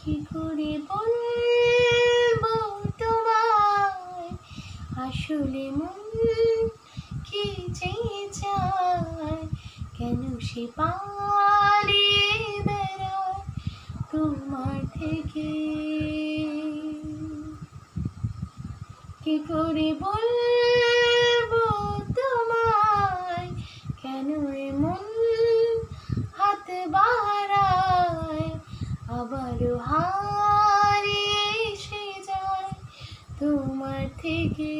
কি করে বলবো তোমায় আসলে মন কি যে চায়, কেন সে পালিয়ে বেড়ায় তোমার থেকে। কি করে বলবো তোমায় কেন এমন হাত বাড়ায়, আবারও হারিয়ে এসে যায় তোমার থেকে।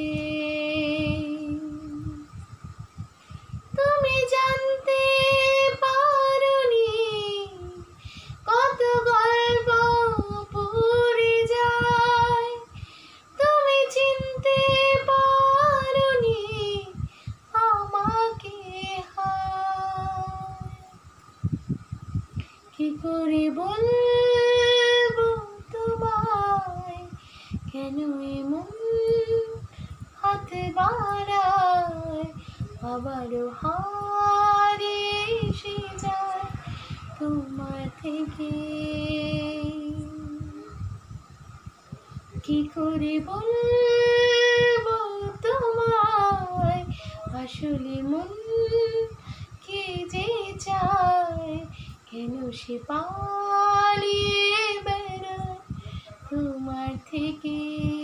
তুমি জানতে পারোনি কত গল্প পুড়ে যায়, তুমি চিনতে পারোনি আমাকে। হায় কি করে বলবো তোমায় কেন এমন হাত বাড়ায়, আবারও হারিয়ে এসে যায় তোমার থেকে। কি করে বলবো তোমায় আসলে মন কি যে চায়, কেন সে পালিয়ে বেড়ায় তোমার থেকে।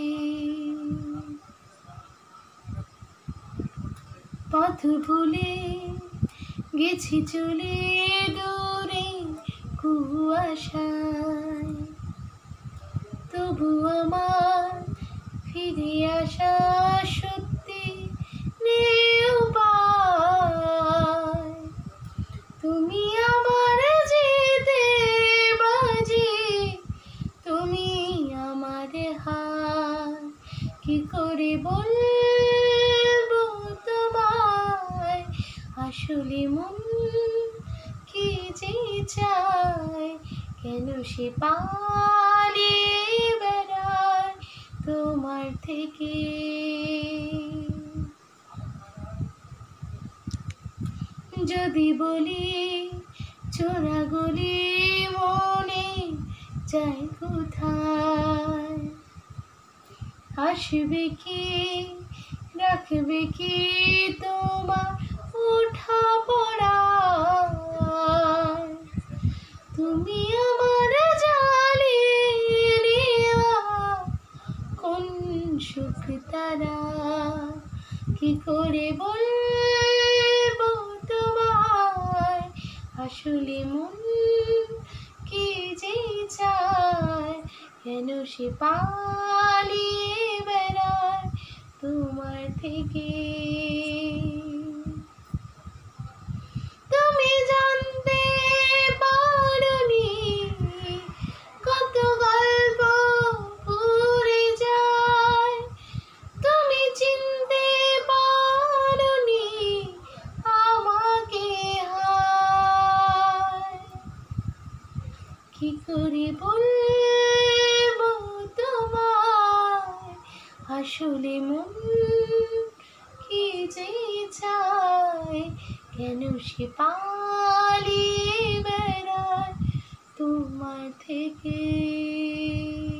পথ ভুলে গেছি চলে দূরে কুয়াশায়, তবু আমার ফিরে আসা সত্যি নেই উপায়। তুমি আমার যেতে বাজি, তুমি আমার হার। কি করে বলবো তোমায় আসলে মন কি যে চায়, কেন সে পালিয়ে বেড়ায় তোমার থেকে। যদি বলি চোরা গলি মনে যায় কোথায়, আসবে কি রাখবে কি তোমার ওঠা পড়ায়। তুমি আমার জ্বালিয়ে নেওয়া কোন সুখ তারা। কি করে বলবো তোমায় আসলে মন কি যে চায়, কেন সে পালিয়ে বেড়ায় তোমার থেকে। তুমি জানতে পারোনি কত গল্প পুড়ে যায়, তুমি চিনতে পারোনি আমাকে। হায় কি করে বলবো তোমায় আসলে মন কি যে চায়, কেন সে পালিয়ে বেড়ায় তোমার থেকে।